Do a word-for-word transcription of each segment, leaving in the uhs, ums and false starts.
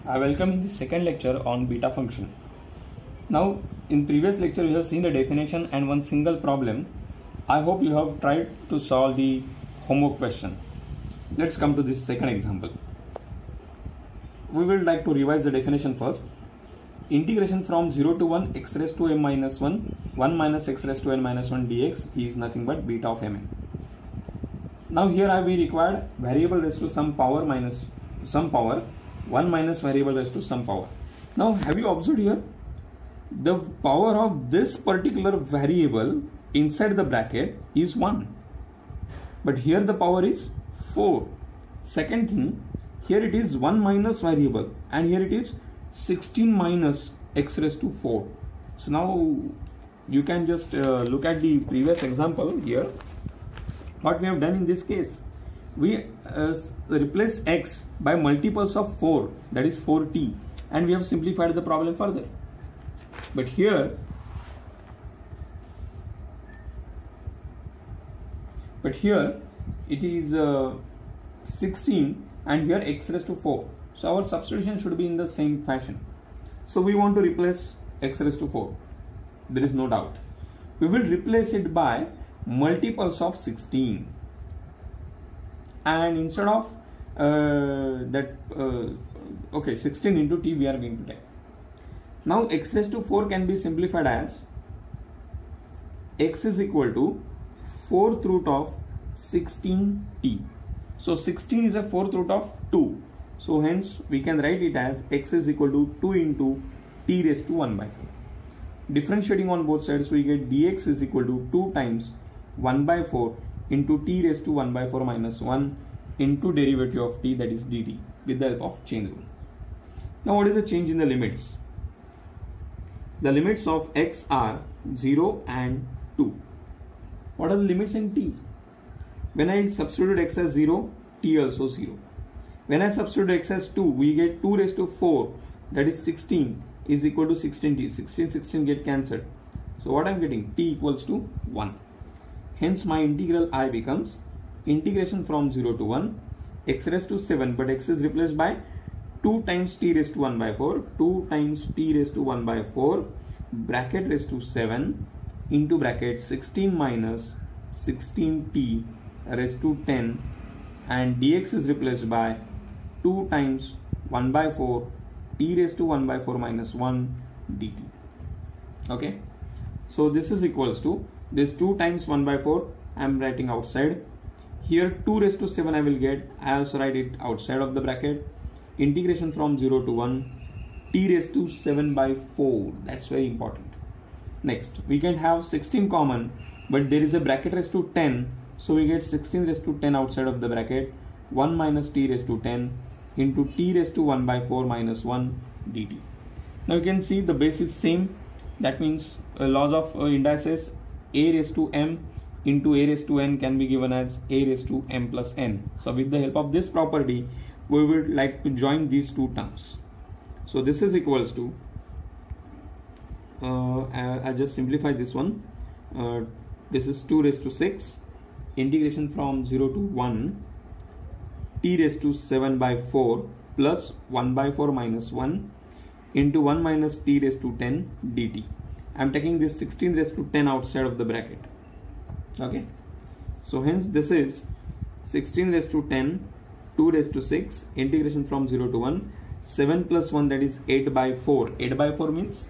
I welcome in the second lecture on beta function. Now, in previous lecture we have seen the definition and one single problem. I hope you have tried to solve the homework question. Let's come to this second example. We will like to revise the definition first. Integration from zero to one x raised to m minus one, one minus x raised to n minus one dx is nothing but beta of mn. Now here I we required variable raised to some power minus some power, one minus variable raised to some power. Now have you observed here? The power of this particular variable inside the bracket is one. But here the power is four. Second thing, here it is one minus variable and here it is sixteen minus x raised to four. So now you can just uh, look at the previous example here. What we have done in this case, we uh, replace x by multiples of four, that is four t, and we have simplified the problem further. But here but here it is uh, sixteen and here x raised to four. So our substitution should be in the same fashion. So we want to replace x raised to four. There is no doubt. We will replace it by multiples of sixteen. And instead of uh, that, uh, okay, sixteen into t we are going to take. Now x raised to four can be simplified as x is equal to fourth root of sixteen t. So sixteen is a fourth root of two. So hence we can write it as x is equal to two into t raised to one by four. Differentiating on both sides, we get dx is equal to two times one by four into t raised to one by four minus one into derivative of t, that is dt, with the help of chain rule. Now what is the change in the limits? The limits of x are zero and two. What are the limits in t? When I substitute x as zero, t also zero. When I substitute x as two, we get two raised to four, that is sixteen, is equal to sixteen t. sixteen, sixteen get cancelled. So what I am getting? T equals to one. Hence my integral I becomes integration from zero to one, x raised to seven, but x is replaced by two times t raised to one by four, two times t raised to one by four, bracket raised to seven, into bracket sixteen minus sixteen t raised to ten, and dx is replaced by two times one by four t raised to one by four minus one dt. Okay, so this is equals to this two times one by four I am writing outside. Here two raised to seven I will get, I also write it outside of the bracket. Integration from zero to one, t raised to seven by four, that's very important. Next we can have sixteen common, but there is a bracket raised to ten, so we get sixteen raised to ten outside of the bracket, one minus t raised to ten into t raised to one by four minus one dt. Now you can see the base is same, that means uh, laws of uh, indices, a raised to m into a raised to n can be given as a raised to m plus n. So with the help of this property, we would like to join these two terms. So this is equals to, uh, I, I just simplify this one. Uh, this is two raised to six, integration from zero to one, t raised to seven by four plus one by four minus one into one minus t raised to ten dt. I am taking this sixteen raised to ten outside of the bracket. Okay, so hence this is sixteen raised to ten, two raised to six, integration from zero to one, seven plus one, that is eight by four. eight by four means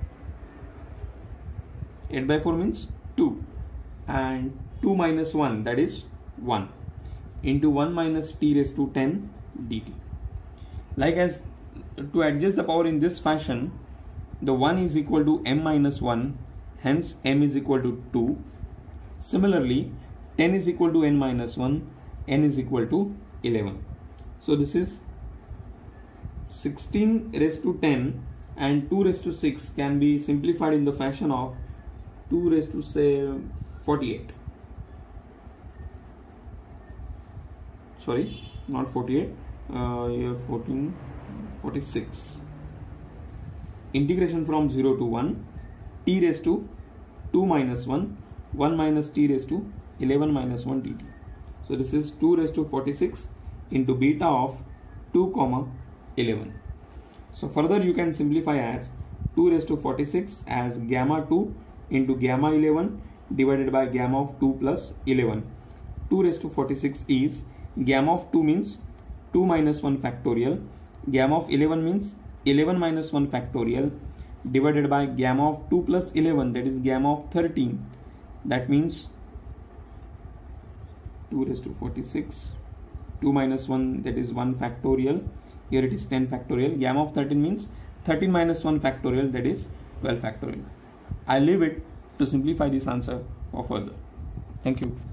eight by four means two, and two minus one, that is one, into one minus t raised to ten dt. Like as to adjust the power in this fashion, the one is equal to m minus one, hence m is equal to two. Similarly, ten is equal to n minus one, n is equal to eleven. So this is sixteen raised to ten and two raised to six can be simplified in the fashion of two raised to say forty-eight. Sorry, not forty-eight, uh, you have fourteen, forty-six. Integration from zero to one, t raised to two minus one, one minus t raised to eleven minus one dt. So this is two raised to forty-six into beta of two comma eleven. So further you can simplify as two raised to forty-six as gamma two into gamma eleven divided by gamma of two plus eleven. two raised to forty-six is gamma of two means two minus one factorial, gamma of eleven means eleven minus one factorial divided by gamma of two plus eleven, that is gamma of thirteen. That means two raised to forty-six, two minus one, that is one factorial. Here it is ten factorial. Gamma of thirteen means thirteen minus one factorial, that is twelve factorial. I leave it to simplify this answer for further. Thank you.